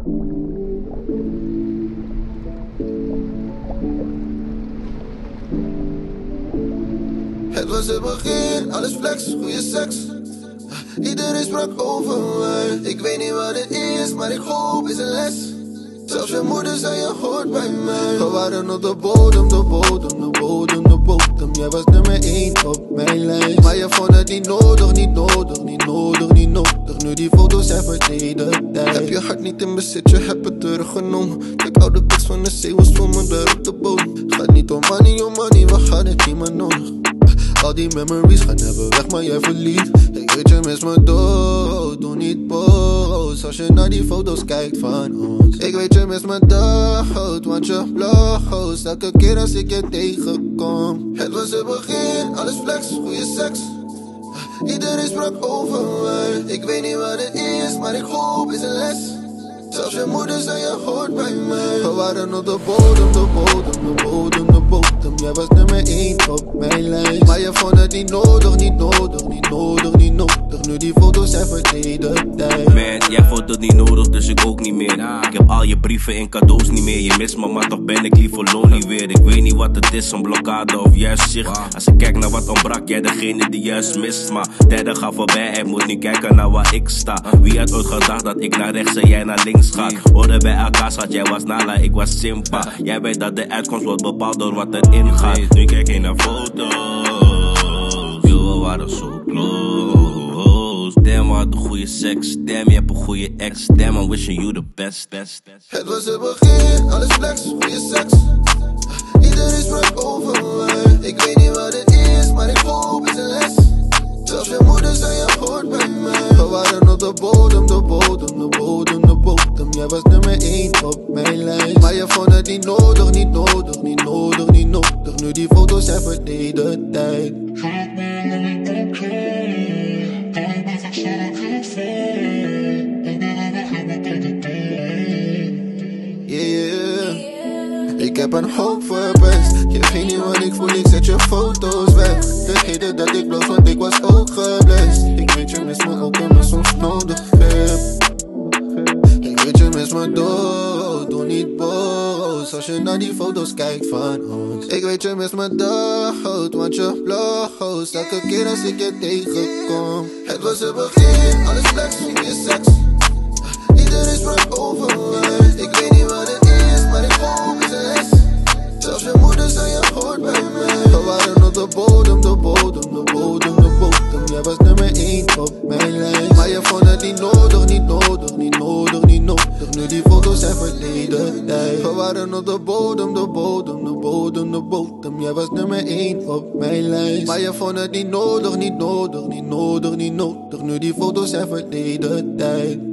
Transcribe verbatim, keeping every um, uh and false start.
Het was het begin, alles flex, goede seks. Iedereen sprak over mij. Ik weet niet wat het is, maar ik hoop is een les. Zelfs je moeder zei je hoort bij mij. We waren op de bodem, de bodem, de bodem, de bodem. Jij was nummer één op mijn lijst. Maar je vond het niet nodig, niet nodig, niet nodig, niet nodig. Nu die foto's zijn verleden tijd. Heb je hart niet in bezit, je hebt het teruggenomen. Kijk, oude bitch van de zee was voor me daar op de bodem. Gaat niet om money, om money, we gaan het niet meer nodig. Al die memories gaan even weg, maar jij verliet. Ik weet je mis me dood, doe niet boos als je naar die foto's kijkt van ons. Ik weet je mis me dood, want je bloot elke keer als ik je tegenkom. Het was het begin, alles flex, goede seks. Iedereen sprak over mij. Ik weet niet wat het is, maar ik hoop is een les. Zelfs je moeder zei je hoort bij mij. We waren op de bodem, de bodem, de bodem, de bodem. Jij was nummer één op mijn lijst. Maar je vond het niet nodig, niet nodig, niet nodig, niet nodig. Nu die foto's zijn verleden tijd. Man, jij vond het niet nodig, dus ik ook niet meer. Ik heb al je brieven en cadeaus niet meer. Je mist me, maar toch ben ik liever lonely weer. Ik weet niet wat het is, een blokkade of juist zicht. Als ik kijk naar wat ontbrak, jij degene die juist mist. Maar derde gaat voorbij, hij moet nu kijken naar waar ik sta. Wie had ooit gedacht dat ik naar rechts en jij naar links gaat? Hoorden bij elkaar schat, jij was Nala, ik was Simpa. Jij weet dat de uitkomst wordt bepaald door wat erin gaat. Nu kijk je naar foto's, yo, we waren zo close. Damn, we hadden goede seks, damn, je hebt een goede ex. Damn, I'm wishing you the best, best, best. Het was het begin, alles flex, goede seks. Iedereen sprak over mij. Ik weet niet wat het is, maar ik hoop is een les. Zelfs je moeder zei je hoort bij mij. We waren op de bodem, de bodem, de bodem, de bodem. Jij was nummer één op mijn lijst. Maar je vond het niet nodig, niet nodig, niet nodig, niet nodig. Nu die foto's zijn verleden tijd. Yeah, ik heb een hoop verpest. Je weet niet wat ik voel, ik zet je foto's weg. De reden dat ik bloos, want ik was ook geblest. Ik weet je mis me ook en me soms nodig heb. Ik weet je mis me dood, doe niet boos als je naar die foto's kijkt van ons. Ik weet je mis me dood, want je bloot elke keer als ik je tegenkom. Het was het begin, alles flex, goede seks. Iedereen sprak over mij. Ik weet niet wat het is, maar ik hoop is een les. Zelfs je moeder zei je hoort bij mij. We waren op de bodem, de bodem, de bodem, de bodem. Jij was nummer één op mijn lijst. Maar je vond het niet nodig, niet nodig, niet nodig, niet nodig. Nu die foto's zijn verleden tijd. We waren op de bodem, de bodem, de bodem, de bodem. Jij was nummer één op mijn lijst. Maar je vond het niet nodig, niet nodig, niet nodig, niet nodig. Nu die foto's zijn verleden tijd.